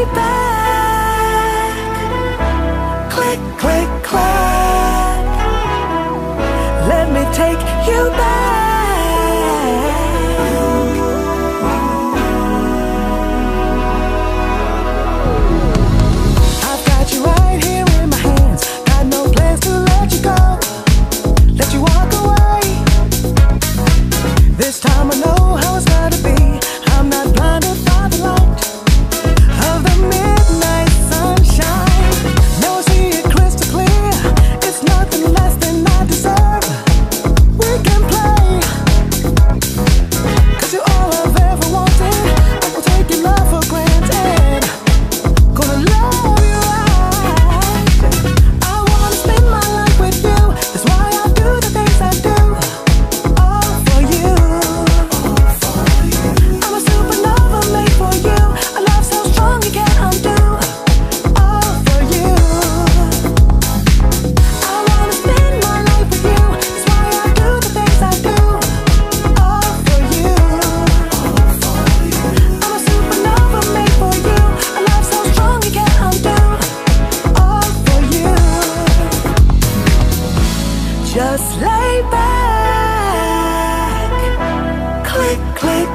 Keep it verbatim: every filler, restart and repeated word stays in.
lay back. Click, click, clack. Let me take you back. I've got you right here in my hands. Got no plans to let you go, let you walk away. This time I know how it's gotta be. I'm not blinded by the light of the midnight sunshine. No, I see it crystal clear. It's nothing less than I deserve. We can play, 'cause you're all I've ever wanted. I will take your love for granted. Gonna love you right. I wanna spend my life with you. That's why I do the things I do. All for you. I'm a supernova made for you. A love so strong you can't undo. All for you. I wanna spend my life with you. That's why I do the things I do. All for you. I'm a supernova made for you. A love so strong you can't undo. All for you. Just lay back. Click, click,